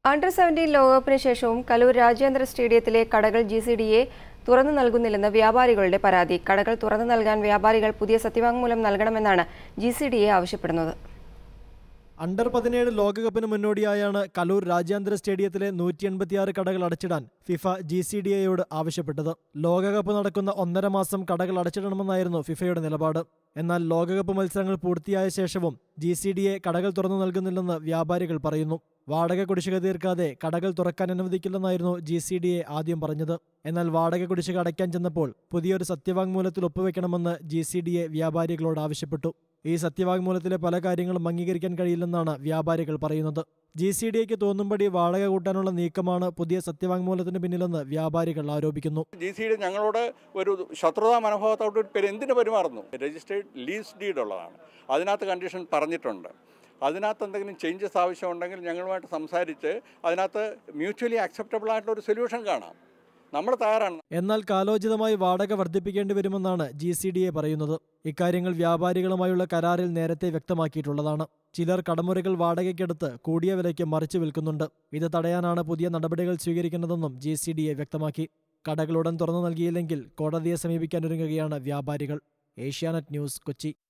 അണ്ടർ-17 ലോകകപ്പിന് ശേഷവും കലൂർ രാജ്യാന്തര സ്റ്റേഡിയത്തിലെ കടകൾ GCDA തുറന്നു നൽകുന്നില്ലെന്ന് വ്യാപാരികളുടെ പരാതി. കടകൾ തുറന്നു നൽകാൻ വ്യാപാരികൾ പുതിയ സത്യവാങ്മൂലം നൽകണമെന്നാണ് GCDA ആവശ്യപ്പെടുന്നത്. അണ്ടർ-17 ലോകകപ്പിന് മുന്നോടിയായാണ് കലൂർ രാജ്യാന്തര സ്റ്റേഡിയത്തിലെ 186 കടകൾ അടച്ചിടാൻ ഫിഫ GCDAയോട് ആവശ്യപ്പെട്ടത്. ലോകകപ്പ് നടക്കുന്ന 1.5 മാസം കടകൾ അടച്ചിടണമെന്നായിരുന്നു ഫിഫയുടെ നിലപാട്. എന്നാൽ ലോകകപ്പ് മത്സരങ്ങൾ പൂർത്തിയായ ശേഷവും GCDA കടകൾ തുറന്നു നൽകുന്നില്ലെന്ന് വ്യാപാരികൾ പറയുന്നു. വാടക കുടിശ്ശിക തീർക്കാതെ കടകൾ തുറക്കാൻ അനുവദിക്കില്ലെന്നായിരുന്നു GCDA ആദ്യം പറഞ്ഞത്. എന്നാൽ വാടക കുടിശ്ശിക അടയ്ക്കാൻ ചെന്നപ്പോൾ പുതിയൊരു സത്യവാങ്മൂലത്തിൽ ഒപ്പുവെക്കണമെന്ന് GCDA വ്യാപാരികളോട് ആവശ്യപ്പെട്ടു. ഈ സത്യവാങ്മൂലത്തിലെ പല കാര്യങ്ങളും അംഗീകരിക്കാൻ കഴിയില്ലെന്നാണ് വ്യാപാരികൾ പറയുന്നത്. GCDAയ്ക്ക് തോന്നുംപടി വാടക കൂട്ടാനുള്ള നീക്കമാണ് പുതിയ സത്യവാങ്മൂലത്തിന് പിന്നിലെന്ന് വ്യാപാരികൾ ആരോപിക്കുന്നു. GCDA ഞങ്ങളോട് ഒരു ശത്രുതാ മനോഭാവത്തോട് എന്തിനു പെരുമാറുന്നു? രജിസ്റ്റേർഡ് ലീസ് ഡീഡ് ഉള്ളതാണ്. അതിനകത്ത് കണ്ടീഷൻ പറഞ്ഞിട്ടുണ്ട്. അതിനകത്ത് എന്തെങ്കിലും ചേഞ്ചസ് ആവശ്യമുണ്ടെങ്കിൽ ഞങ്ങളുമായിട്ട് സംസാരിച്ച് അതിനകത്ത് മ്യൂച്വലി അക്സെപ്റ്റബിൾ ആയിട്ടുള്ള ഒരു സൊല്യൂഷൻ കാണാം. നമ്മൾ തയ്യാറാണ്. എന്നാൽ കാലോചിതമായി വാടക വർദ്ധിപ്പിക്കേണ്ടി വരുമെന്നാണ് GCDA പറയുന്നത്. ഇക്കാര്യങ്ങൾ വ്യാപാരികളുമായുള്ള കരാറിൽ നേരത്തെ വ്യക്തമാക്കിയിട്ടുള്ളതാണ്. ചിലർ കടമുറികൾ വാടകയ്ക്കെടുത്ത് കൂടിയ വിലയ്ക്ക് മറിച്ചു വിൽക്കുന്നുണ്ട്. ഇത് തടയാനാണ് പുതിയ നടപടികൾ സ്വീകരിക്കുന്നതെന്നും GCDA വ്യക്തമാക്കി. കടകളുടൻ തുറന്നു നൽകിയില്ലെങ്കിൽ കോടതിയെ സമീപിക്കാനൊരുങ്ങുകയാണ് വ്യാപാരികൾ. ഏഷ്യാനെറ്റ് ന്യൂസ്, കൊച്ചി.